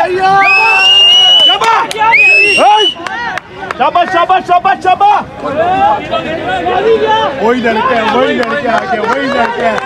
शाबाश शाबाश शाबाश शाबाश। वही लड़के हैं, वही लड़के आगे, वही लड़के हैं।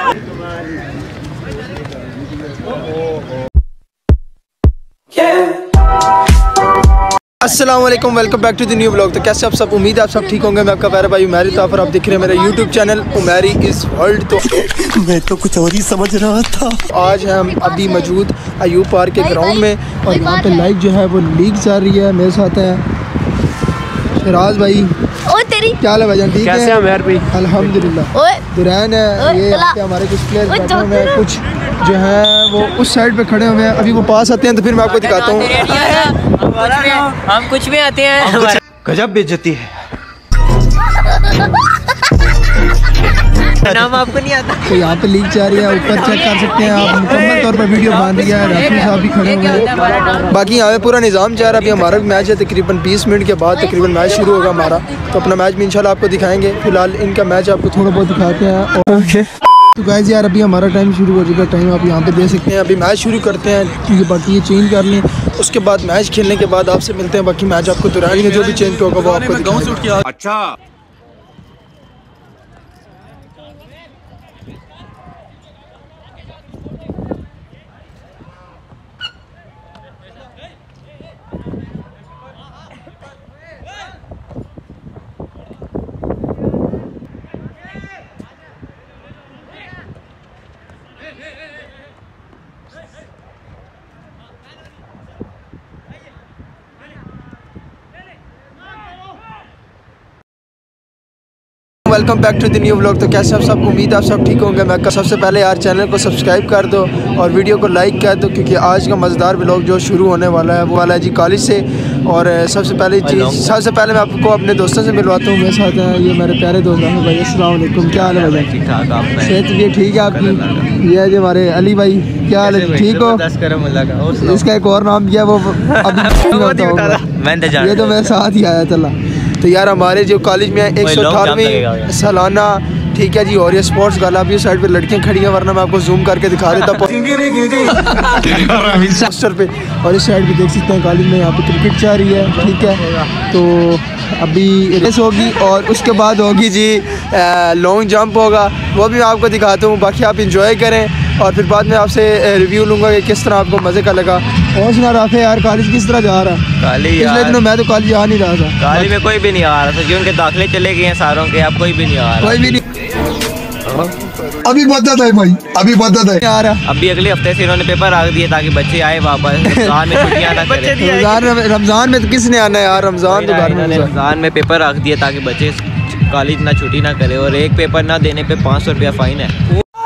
अस्सलामुअलैकुम, welcome back to the new blog. तो कैसे आप सब, उम्मीद है आप सब ठीक होंगे। मैं आपका प्यारा भाई उमैरी ताफर, आप देख रहे हैं मेरा YouTube channel Umairi is world. तो मैं तो कुछ और ही समझ रहा था। आज हम अभी मौजूद अयूब पार्क के ग्राउंड में और यहाँ पे लाइव जो है वो लीग चल रही है। मेरे साथ है शराज भाई। ओ तेरी क्या हाल है भाईजान, ठीक है? कैसे हैं मेहर भाई? अल्हम्दुलिल्लाह। दुरैन है, ये यहाँ पे हमारे कुछ प्लेयर बैठे हुए हैं, कुछ जो है वो उस साइड पे खड़े हुए हैं। अभी वो पास आते हैं तो फिर मैं आपको दिखाता हूँ। हम कुछ भी आते हैं। गजब बेइज्जती है। नाम आपको नहीं आता। तो यहाँ पे लीग जा रही है, ऊपर चेक कर सकते हैं आप। मुकम्मल तौर पर वीडियो बन रही है, राफी साहब भी खड़े हुए हैं। बाकी यहाँ पे पूरा निज़ाम जा रहा है। अभी हमारा मैच है, तकरीबन 20 मिनट के बाद तकरीबन मैच शुरू होगा हमारा। तो अपना मैच भी इंशाल्लाह आपको दिखाएंगे। फिलहाल इनका मैच आपको थोड़ा बहुत दिखाते हैं। ओके तो गाइस यार अभी हमारा टाइम शुरू हो चुका है। टाइम आप यहाँ पे दे सकते हैं। अभी मैच शुरू करते हैं, क्योंकि बाकी ये चेंज कर लें। उसके बाद मैच खेलने के बाद आपसे मिलते हैं। बाकी मैच आपको दुरानी में जो भी चेंज होगा वो आपको दिखाएंगे। अच्छा welcome back to the new vlog. तो कैसे आप सब, उम्मीद आप सब ठीक होंगे। मैं सबसे पहले यार चैनल को सब्सक्राइब कर दो और वीडियो को लाइक कर दो, क्योंकि आज का मज़ेदार व्लॉग जो शुरू होने वाला है वो वाला है जी कॉलेज से। और सबसे पहले मैं आपको अपने दोस्तों से मिलवाता हूँ। मेरे साथ हैं ये मेरे प्यारे दोस्त हैं भाई। अस्सलाम वालेकुम, क्या हाल है भाई? ठीक ठाक, आप सेहत भी ठीक है आपकी? ये है जी हमारे अली भाई, क्या हाल है? ठीक हो? इसका एक और नाम क्या है वो अभी ये तो मेरे साथ ही आया चला। तो यार हमारे जो कॉलेज में 118वीं सालाना, ठीक है जी, और ये स्पोर्ट्स गाला भी साइड पे लड़कियां खड़ी हैं, वरना मैं आपको जूम करके दिखा देता पोस्टर पे। और इस साइड पे देख सकते हैं कॉलेज में यहाँ पे क्रिकेट चल रही है, ठीक है। तो अभी रेस होगी और उसके बाद होगी जी लॉन्ग जंप होगा, वो भी मैं आपको दिखाता हूँ। बाकी आप इंजॉय करें और फिर बाद में आपसे रिव्यू लूँगा कि किस तरह आपको मज़े का लगा। और सुना राफे यार कॉलेज किस तरह जा रहा है? पिछले दिनों मैं तो कॉलेज आ नहीं रहा था। कॉलेज में कोई भी नहीं आ रहा था, क्योंकि दाखिले चले गए हैं सारों के। अब कोई भी नहीं आ रहा, कोई भी नहीं अभी मदद है भाई, अभी मदद है आ रहा। अभी अगले हफ्ते से इन्होंने पेपर रख दिए ताकि बच्चे आए वापस। रमजान में छुट्टियां ना करें। रमज़ान में तो किसने आना है यार? रमज़ान तो घर में। रमजान में पेपर रख दिए ताकि बच्चे कॉलेज ना छुट्टी ना करे, और एक पेपर ना देने पे 500 रुपया फाइन है।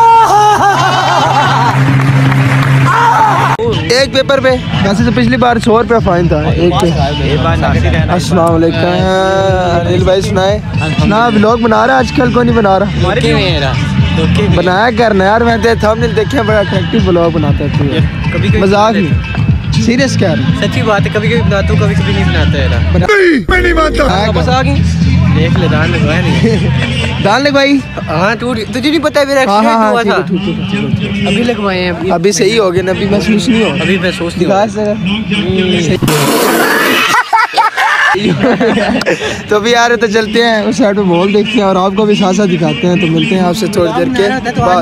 एक पेपर पे वैसे तो पिछली बार 100 रुपया फाइन था एक पे। अस्सलाम वालेकुम अनिल भाई, सुनाए ना व्लॉग बना रहा है आजकल? को नहीं बना रहा? बनाया करना यार, मैं तो थंबनेल देखे बड़ा अट्रैक्टिव व्लॉग बनाता है। मजाक नहीं, सीरियस कह रहा हूं, सच्ची बात है। कभी कभी बनाता हूँ, कभी कभी नहीं बनाता है। मैं नहीं मानता। देख ले, दान लगवाया नहीं। दान लगवाई? हाँ, तुझे नहीं पता मेरा एक्सीडेंट हुआ था। अभी लगवाए हैं। अभी सही हो गया ना? अभी महसूस नहीं हो? अभी महसूस नहीं हो। तो अभी यार तो चलते हैं उस साइड पे मॉल देखते हैं और आपको भी साथ साथ दिखाते हैं। तो मिलते हैं आपसे थोड़ी देर के बाद।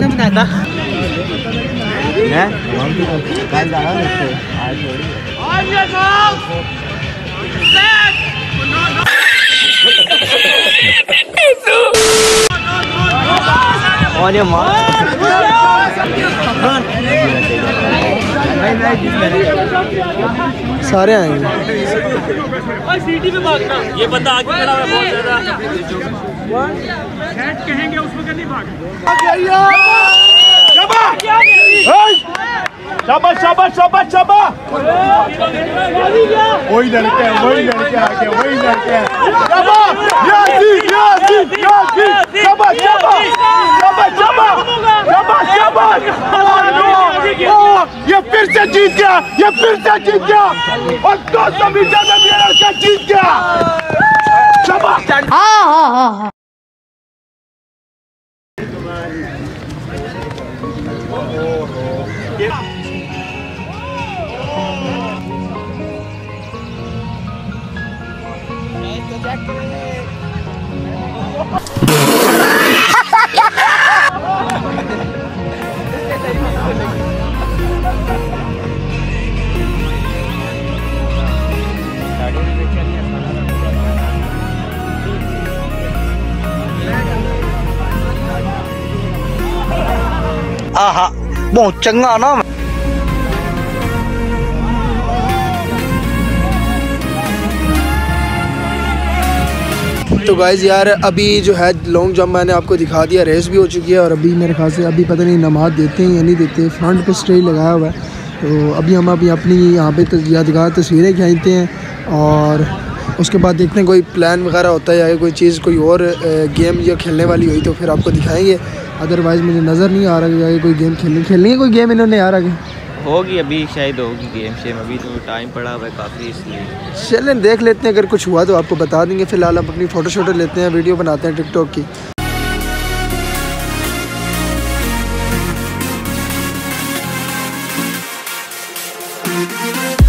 सारे आएंगे। ये बंदा आगे खड़ा है बहुत ज्यादा। कहेंगे उसमें नहीं भाग। शाबाश शाबाश शाबाश शाबाश। वही लड़के हैं, वही लड़के आगे, वही लड़के हैं। शाबाश शाबाश शाबाश शाबाश शाबाश शाबाश। ये फिर से जीत गया, ये फिर से जीत गया और 200 मीटर में ये लड़का जीत गया। शाबाश। आहा बहुत चंगा ना। तो गाइस यार अभी जो है लॉन्ग जंप मैंने आपको दिखा दिया, रेस भी हो चुकी है और अभी मेरे ख्याल से अभी पता नहीं नमाज देते हैं या नहीं देते। फ्रंट पे स्टेज लगाया हुआ है तो अभी हम अपनी यहाँ पे यादगार तस्वीरें खींचते हैं और उसके बाद देखते हैं कोई प्लान वगैरह होता है या कोई चीज़ कोई और गेम या खेलने वाली हुई तो फिर आपको दिखाएंगे। अदरवाइज़ मुझे नज़र नहीं आ रहा कि कोई गेम खेलनी है कोई गेम इन्होंने यार आगे होगी, अभी शायद होगी गेम शेम, अभी तो टाइम पड़ा हुआ है काफ़ी, इसलिए चलें देख लेते हैं। अगर कुछ हुआ तो आपको बता देंगे। फ़िलहाल हम अपनी फ़ोटो शोटो लेते हैं, वीडियो बनाते हैं टिकटॉक की।